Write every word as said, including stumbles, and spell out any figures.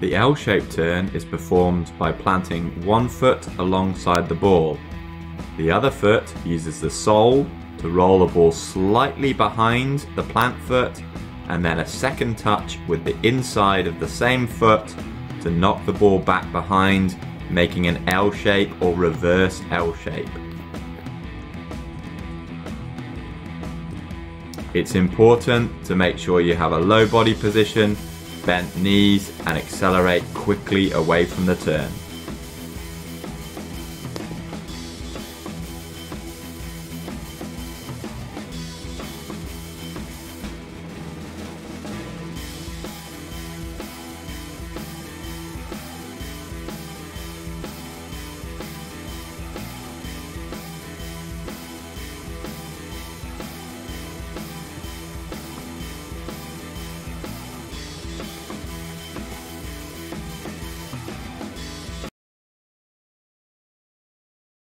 The L-shaped turn is performed by planting one foot alongside the ball. The other foot uses the sole to roll the ball slightly behind the plant foot, and then a second touch with the inside of the same foot to knock the ball back behind, making an L shape or reverse L shape. It's important to make sure you have a low body position, bent knees, and accelerate quickly away from the turn.